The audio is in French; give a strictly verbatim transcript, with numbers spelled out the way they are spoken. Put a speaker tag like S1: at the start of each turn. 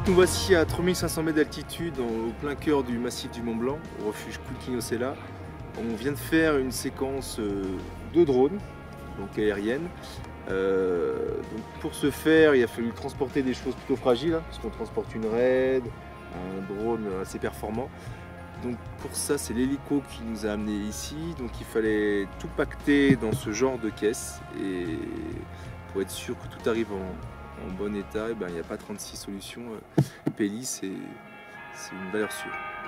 S1: Nous voici à trois mille cinq cents mètres d'altitude, au plein cœur du massif du Mont Blanc, au refuge Kukinocella. On vient de faire une séquence de drone, donc aérienne. Euh, donc pour ce faire, il a fallu transporter des choses plutôt fragiles, hein, puisqu'on transporte une raid, un drone assez performant. Donc pour ça, c'est l'hélico qui nous a amenés ici. Donc il fallait tout pacter dans ce genre de caisse. Et pour être sûr que tout arrive en, en bon état, et ben, il n'y a pas trente-six solutions. Peli, c'est une valeur sûre.